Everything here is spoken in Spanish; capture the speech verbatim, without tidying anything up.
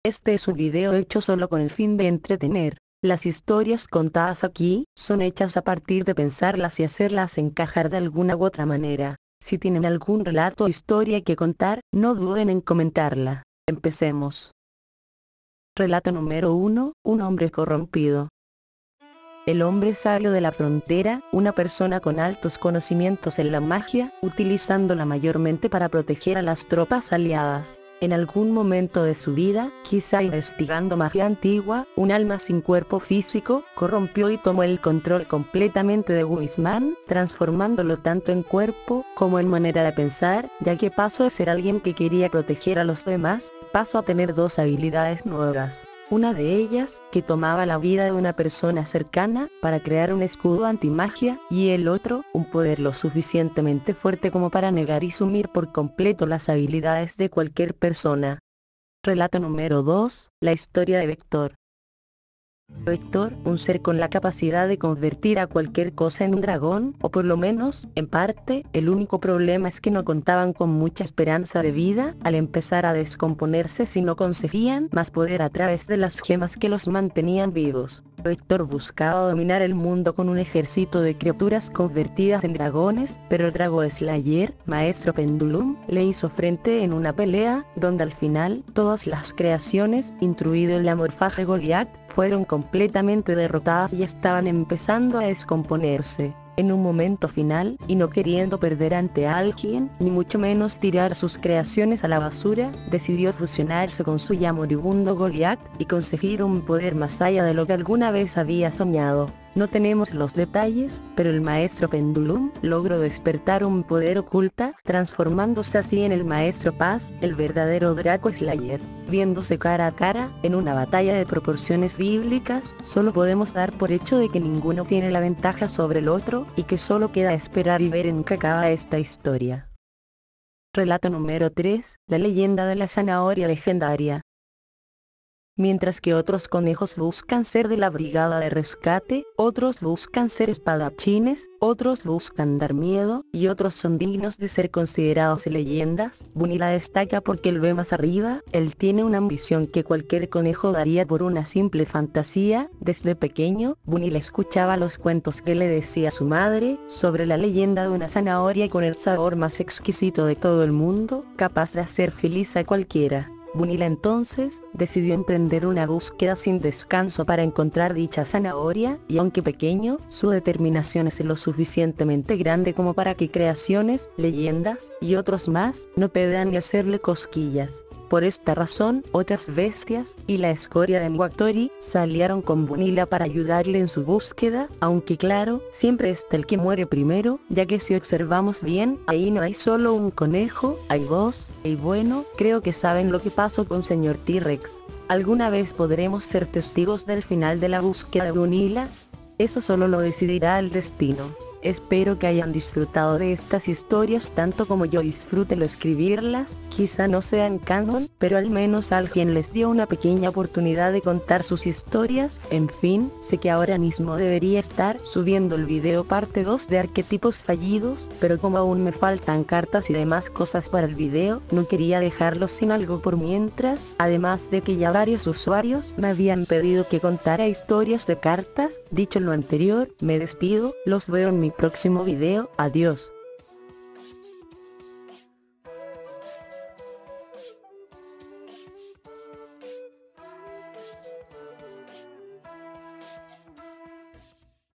Este es un video hecho solo con el fin de entretener. Las historias contadas aquí, son hechas a partir de pensarlas y hacerlas encajar de alguna u otra manera. Si tienen algún relato o historia que contar, no duden en comentarla. Empecemos. Relato número uno, un hombre corrompido. El hombre sabio de la frontera, una persona con altos conocimientos en la magia, utilizándola mayormente para proteger a las tropas aliadas. En algún momento de su vida, quizá investigando magia antigua, un alma sin cuerpo físico, corrompió y tomó el control completamente de Wisman, transformándolo tanto en cuerpo, como en manera de pensar, ya que pasó de ser alguien que quería proteger a los demás, pasó a tener dos habilidades nuevas. Una de ellas, que tomaba la vida de una persona cercana, para crear un escudo antimagia, y el otro, un poder lo suficientemente fuerte como para negar y sumir por completo las habilidades de cualquier persona. Relato número dos, la historia de Vector. Vector, un ser con la capacidad de convertir a cualquier cosa en un dragón, o por lo menos, en parte. El único problema es que no contaban con mucha esperanza de vida, al empezar a descomponerse si no conseguían más poder a través de las gemas que los mantenían vivos. Vector buscaba dominar el mundo con un ejército de criaturas convertidas en dragones, pero el Drago Slayer, maestro Pendulum, le hizo frente en una pelea, donde al final, todas las creaciones, incluido el amorfaje Goliath, fueron completamente derrotadas y estaban empezando a descomponerse. En un momento final, y no queriendo perder ante alguien, ni mucho menos tirar sus creaciones a la basura, decidió fusionarse con su ya moribundo Goliath, y conseguir un poder más allá de lo que alguna vez había soñado. No tenemos los detalles, pero el maestro Pendulum logró despertar un poder oculta, transformándose así en el maestro Paz, el verdadero Draco Slayer. Viéndose cara a cara, en una batalla de proporciones bíblicas, solo podemos dar por hecho de que ninguno tiene la ventaja sobre el otro, y que solo queda esperar y ver en qué acaba esta historia. Relato número tres, la leyenda de la zanahoria legendaria. Mientras que otros conejos buscan ser de la brigada de rescate, otros buscan ser espadachines, otros buscan dar miedo, y otros son dignos de ser considerados leyendas, Bunny la destaca porque él ve más arriba. Él tiene una ambición que cualquier conejo daría por una simple fantasía. Desde pequeño, Bunny le escuchaba los cuentos que le decía su madre, sobre la leyenda de una zanahoria con el sabor más exquisito de todo el mundo, capaz de hacer feliz a cualquiera. Bunila entonces, decidió emprender una búsqueda sin descanso para encontrar dicha zanahoria, y aunque pequeño, su determinación es lo suficientemente grande como para que creaciones, leyendas, y otros más, no puedan ni hacerle cosquillas. Por esta razón, otras bestias, y la escoria de Mwaktori, salieron con Bunila para ayudarle en su búsqueda, aunque claro, siempre está el que muere primero, ya que si observamos bien, ahí no hay solo un conejo, hay dos, y bueno, creo que saben lo que pasó con señor T-Rex. ¿Alguna vez podremos ser testigos del final de la búsqueda de Bunila? Eso solo lo decidirá el destino. Espero que hayan disfrutado de estas historias tanto como yo disfruté al escribirlas. Quizá no sean canon, pero al menos alguien les dio una pequeña oportunidad de contar sus historias. En fin, sé que ahora mismo debería estar subiendo el video parte dos de arquetipos fallidos, pero como aún me faltan cartas y demás cosas para el video, no quería dejarlos sin algo por mientras, además de que ya varios usuarios me habían pedido que contara historias de cartas. Dicho lo anterior, me despido, los veo en mi próximo video, adiós.